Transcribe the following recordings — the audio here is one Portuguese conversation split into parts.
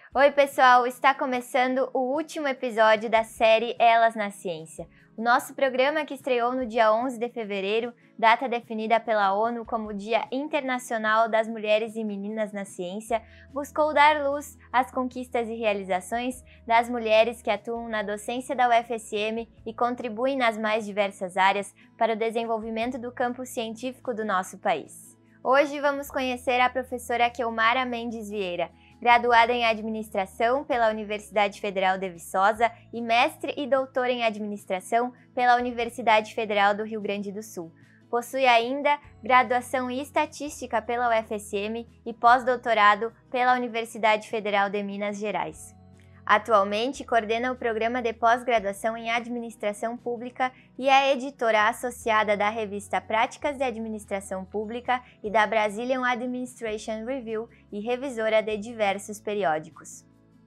Oi pessoal, está começando o último episódio da série Elas na Ciência. O nosso programa, que estreou no dia 11 de fevereiro, data definida pela ONU como Dia Internacional das Mulheres e Meninas na Ciência, buscou dar luz às conquistas e realizações das mulheres que atuam na docência da UFSM e contribuem nas mais diversas áreas para o desenvolvimento do campo científico do nosso país. Hoje vamos conhecer a professora Kelmara Mendes Vieira, graduada em Administração pela Universidade Federal de Viçosa e mestre e doutora em Administração pela Universidade Federal do Rio Grande do Sul. Possui ainda graduação em Estatística pela UFSM e pós-doutorado pela Universidade Federal de Minas Gerais. Atualmente, coordena o programa de pós-graduação em Administração Pública e é editora associada da revista Práticas de Administração Pública e da Brazilian Administration Review e revisora de diversos periódicos.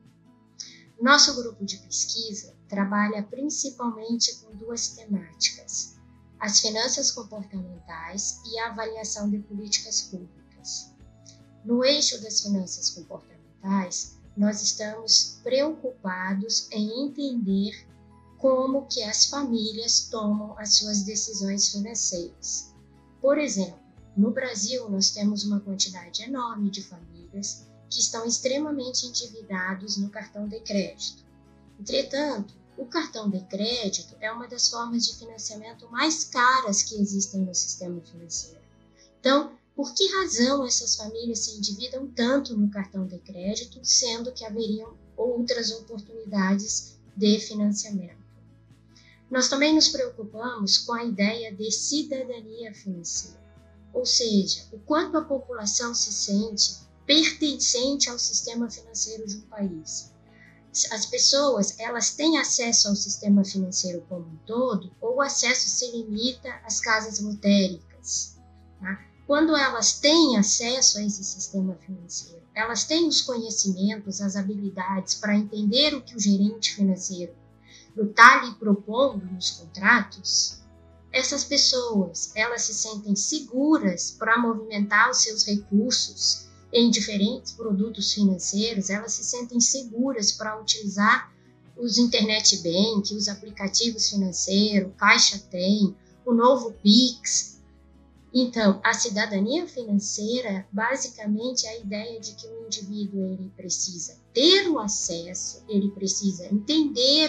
Nosso grupo de pesquisa trabalha principalmente com duas temáticas: as finanças comportamentais e a avaliação de políticas públicas. No eixo das finanças comportamentais, nós estamos preocupados em entender como que as famílias tomam as suas decisões financeiras. Por exemplo, no Brasil nós temos uma quantidade enorme de famílias que estão extremamente endividados no cartão de crédito. Entretanto, o cartão de crédito é uma das formas de financiamento mais caras que existem no sistema financeiro. Então, por que razão essas famílias se endividam tanto no cartão de crédito, sendo que haveriam outras oportunidades de financiamento? Nós também nos preocupamos com a ideia de cidadania financeira, ou seja, o quanto a população se sente pertencente ao sistema financeiro de um país. As pessoas, elas têm acesso ao sistema financeiro como um todo, ou o acesso se limita às casas lotéricas, tá? Quando elas têm acesso a esse sistema financeiro, elas têm os conhecimentos, as habilidades para entender o que o gerente financeiro está lhe propondo nos contratos, essas pessoas, elas se sentem seguras para movimentar os seus recursos em diferentes produtos financeiros, elas se sentem seguras para utilizar os internet bank, os aplicativos financeiros, Caixa Tem, o novo Pix. Então, a cidadania financeira, basicamente, é a ideia de que o indivíduo ele precisa ter o acesso, ele precisa entender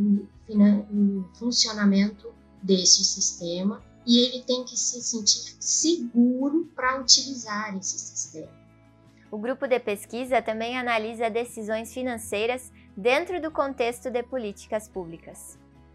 o funcionamento desse sistema e ele tem que se sentir seguro para utilizar esse sistema. O grupo de pesquisa também analisa decisões financeiras dentro do contexto de políticas públicas.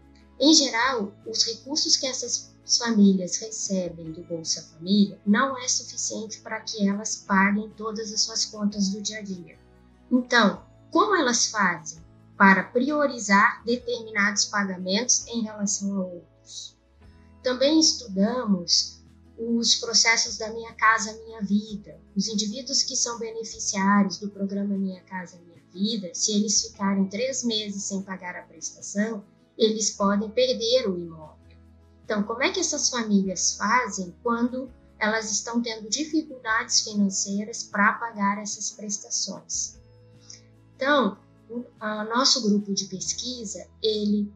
Em geral, os recursos que essas famílias recebem do Bolsa Família não é suficiente para que elas paguem todas as suas contas do dia a dia. Então, como elas fazem para priorizar determinados pagamentos em relação a outros? Também estudamos os processos da Minha Casa Minha Vida. Os indivíduos que são beneficiários do programa Minha Casa Minha Vida, se eles ficarem 3 meses sem pagar a prestação, eles podem perder o imóvel. Então, como é que essas famílias fazem quando elas estão tendo dificuldades financeiras para pagar essas prestações? Então, o nosso grupo de pesquisa, ele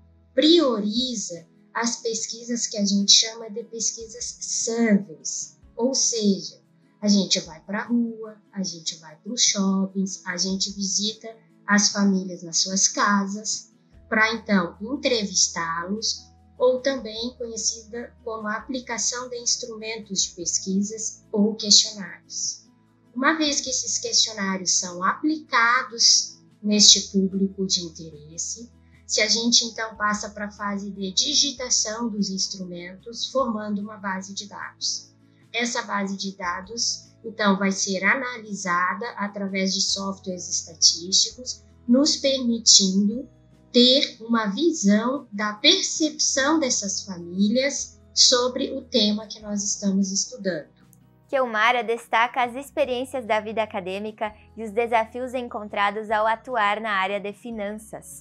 prioriza as pesquisas que a gente chama de pesquisas surveys, ou seja, a gente vai para a rua, a gente vai para os shoppings, a gente visita as famílias nas suas casas, para então entrevistá-los, ou também conhecida como a aplicação de instrumentos de pesquisas ou questionários. Uma vez que esses questionários são aplicados neste público de interesse, se a gente então passa para a fase de digitação dos instrumentos, formando uma base de dados. Essa base de dados, então, vai ser analisada através de softwares estatísticos, nos permitindo ter uma visão da percepção dessas famílias sobre o tema que nós estamos estudando. Kelmara destaca as experiências da vida acadêmica e os desafios encontrados ao atuar na área de finanças.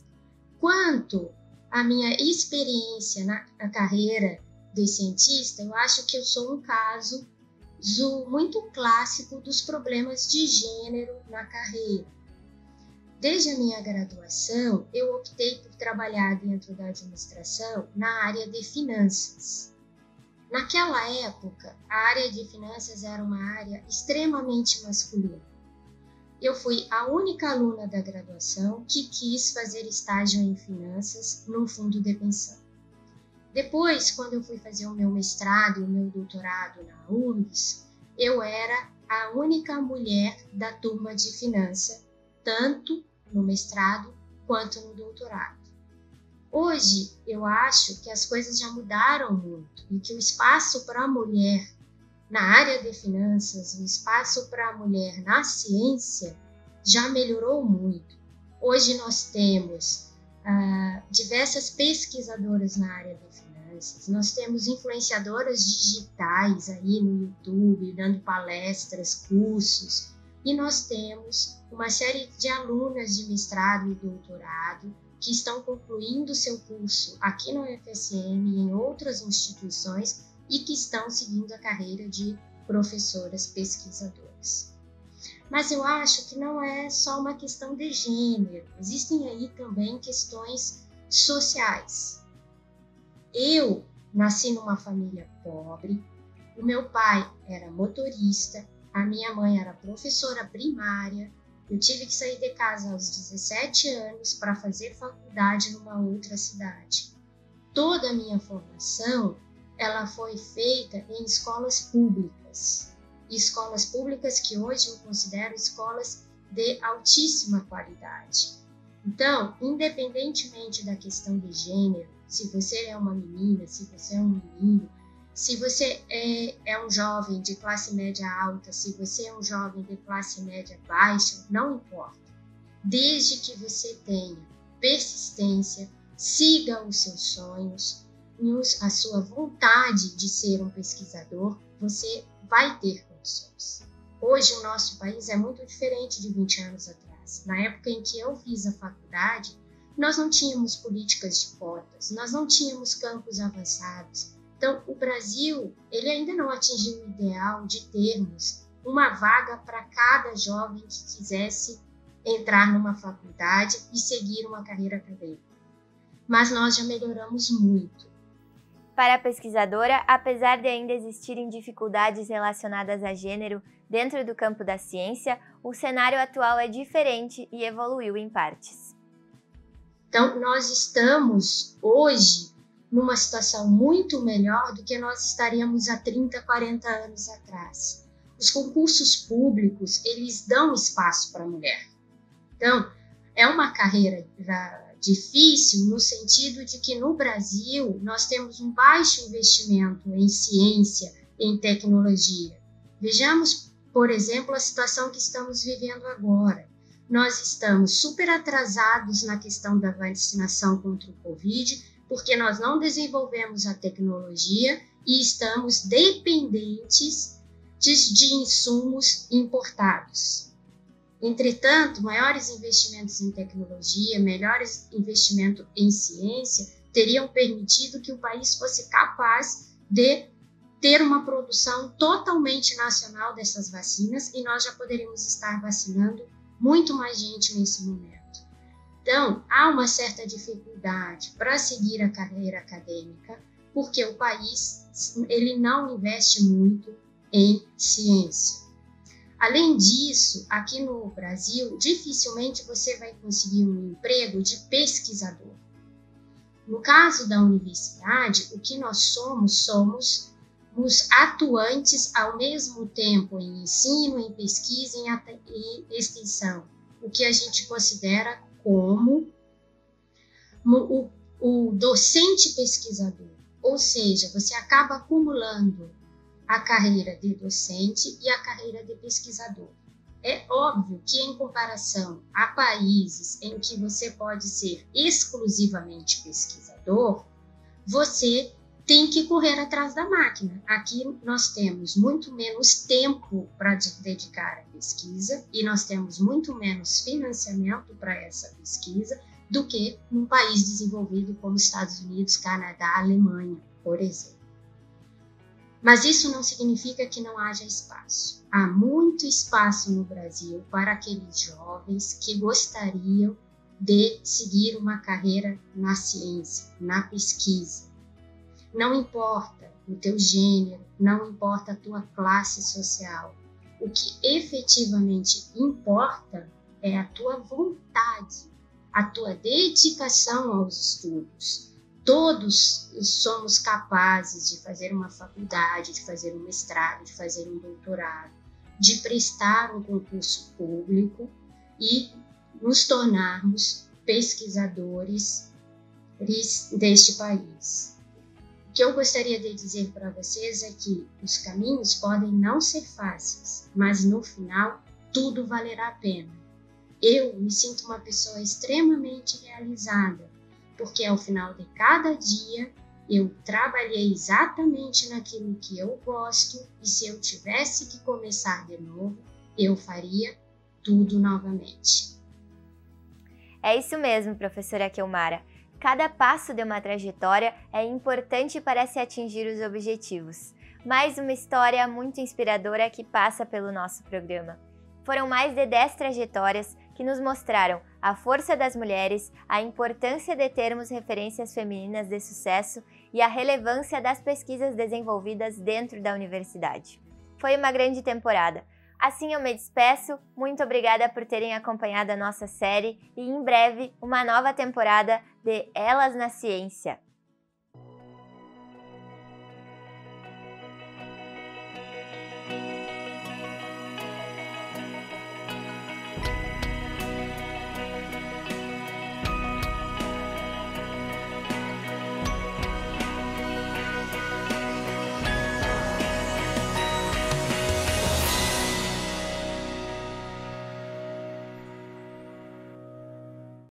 Quanto à minha experiência na carreira de cientista, eu acho que eu sou um caso muito clássico dos problemas de gênero na carreira. Desde a minha graduação, eu optei por trabalhar dentro da administração na área de finanças. Naquela época, a área de finanças era uma área extremamente masculina. Eu fui a única aluna da graduação que quis fazer estágio em finanças num fundo de pensão. Depois, quando eu fui fazer o meu mestrado e o meu doutorado na URGS, eu era a única mulher da turma de finanças, tanto no mestrado quanto no doutorado. Hoje, eu acho que as coisas já mudaram muito e que o espaço para a mulher na área de finanças, o espaço para a mulher na ciência já melhorou muito. Hoje nós temos diversas pesquisadoras na área de finanças, nós temos influenciadoras digitais aí no YouTube, dando palestras, cursos, e nós temos uma série de alunas de mestrado e doutorado que estão concluindo seu curso aqui no UFSM e em outras instituições e que estão seguindo a carreira de professoras pesquisadoras. Mas eu acho que não é só uma questão de gênero, existem aí também questões sociais. Eu nasci numa família pobre, o meu pai era motorista, a minha mãe era professora primária, eu tive que sair de casa aos 17 anos para fazer faculdade numa outra cidade. Toda a minha formação ela foi feita em escolas públicas que hoje eu considero escolas de altíssima qualidade. Então, independentemente da questão de gênero, se você é uma menina, se você é um menino, se você é um jovem de classe média alta, se você é um jovem de classe média baixa, não importa. Desde que você tenha persistência, siga os seus sonhos, a sua vontade de ser um pesquisador, você vai ter condições. Hoje o nosso país é muito diferente de 20 anos atrás. Na época em que eu fiz a faculdade, nós não tínhamos políticas de cotas, nós não tínhamos campos avançados. Então, o Brasil, ele ainda não atingiu o ideal de termos uma vaga para cada jovem que quisesse entrar numa faculdade e seguir uma carreira acadêmica. Mas nós já melhoramos muito. Para a pesquisadora, apesar de ainda existirem dificuldades relacionadas a gênero dentro do campo da ciência, o cenário atual é diferente e evoluiu em partes. Então, nós estamos hoje numa situação muito melhor do que nós estaríamos há 30, 40 anos atrás. Os concursos públicos, eles dão espaço para a mulher. Então, é uma carreira difícil no sentido de que no Brasil nós temos um baixo investimento em ciência, em tecnologia. Vejamos, por exemplo, a situação que estamos vivendo agora. Nós estamos super atrasados na questão da vacinação contra o Covid, porque nós não desenvolvemos a tecnologia e estamos dependentes de insumos importados. Entretanto, maiores investimentos em tecnologia, melhores investimentos em ciência teriam permitido que o país fosse capaz de ter uma produção totalmente nacional dessas vacinas e nós já poderíamos estar vacinando muito mais gente nesse momento. Então, há uma certa dificuldade para seguir a carreira acadêmica, porque o país ele não investe muito em ciência. Além disso, aqui no Brasil, dificilmente você vai conseguir um emprego de pesquisador. No caso da universidade, o que nós somos os atuantes ao mesmo tempo em ensino, em pesquisa e extensão, o que a gente considera como o docente pesquisador. Ou seja, você acaba acumulando a carreira de docente e a carreira de pesquisador. É óbvio que, em comparação a países em que você pode ser exclusivamente pesquisador, você tem que correr atrás da máquina. Aqui nós temos muito menos tempo para dedicar à pesquisa e nós temos muito menos financiamento para essa pesquisa do que num país desenvolvido como Estados Unidos, Canadá, Alemanha, por exemplo. Mas isso não significa que não haja espaço. Há muito espaço no Brasil para aqueles jovens que gostariam de seguir uma carreira na ciência, na pesquisa. Não importa o teu gênero, não importa a tua classe social. O que efetivamente importa é a tua vontade, a tua dedicação aos estudos. Todos somos capazes de fazer uma faculdade, de fazer um mestrado, de fazer um doutorado, de prestar um concurso público e nos tornarmos pesquisadores deste país. O que eu gostaria de dizer para vocês é que os caminhos podem não ser fáceis, mas no final tudo valerá a pena. Eu me sinto uma pessoa extremamente realizada, porque ao final de cada dia eu trabalhei exatamente naquilo que eu gosto e se eu tivesse que começar de novo, eu faria tudo novamente. É isso mesmo, professora Kelmara. Cada passo de uma trajetória é importante para se atingir os objetivos. Mais uma história muito inspiradora que passa pelo nosso programa. Foram mais de 10 trajetórias que nos mostraram a força das mulheres, a importância de termos referências femininas de sucesso e a relevância das pesquisas desenvolvidas dentro da universidade. Foi uma grande temporada. Assim eu me despeço, muito obrigada por terem acompanhado a nossa série e em breve uma nova temporada de Elas na Ciência.